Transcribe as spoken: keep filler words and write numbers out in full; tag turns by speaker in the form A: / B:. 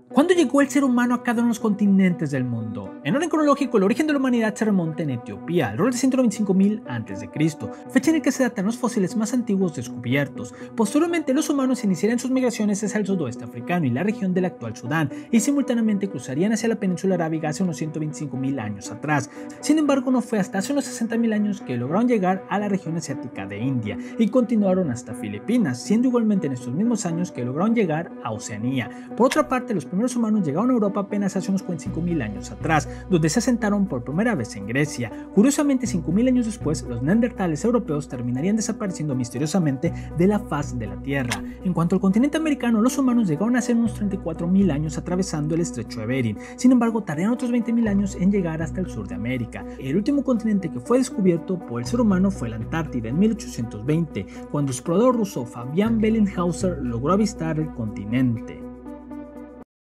A: ¿Cuándo llegó el ser humano a cada uno de los continentes del mundo? En orden cronológico, el origen de la humanidad se remonta en Etiopía, alrededor de ciento noventa y cinco mil antes de Cristo, fecha en la que se datan los fósiles más antiguos descubiertos. Posteriormente, los humanos iniciarían sus migraciones hacia el sudoeste africano y la región del actual Sudán, y simultáneamente cruzarían hacia la península arábiga hace unos ciento veinticinco mil años atrás. Sin embargo, no fue hasta hace unos sesenta mil años que lograron llegar a la región asiática de India y continuaron hasta Filipinas, siendo igualmente en estos mismos años que lograron llegar a Oceanía. Por otra parte, los primeros humanos llegaron a Europa apenas hace unos cuarenta y cinco mil años atrás, donde se asentaron por primera vez en Grecia. Curiosamente, cinco mil años después, los neandertales europeos terminarían desapareciendo misteriosamente de la faz de la Tierra. En cuanto al continente americano, los humanos llegaron a hace unos treinta y cuatro mil años atravesando el estrecho de Bering. Sin embargo, tardaron otros veinte mil años en llegar hasta el sur de América. El último continente que fue descubierto por el ser humano fue la Antártida en mil ochocientos veinte, cuando el explorador ruso Fabian Bellenhauser logró avistar el continente.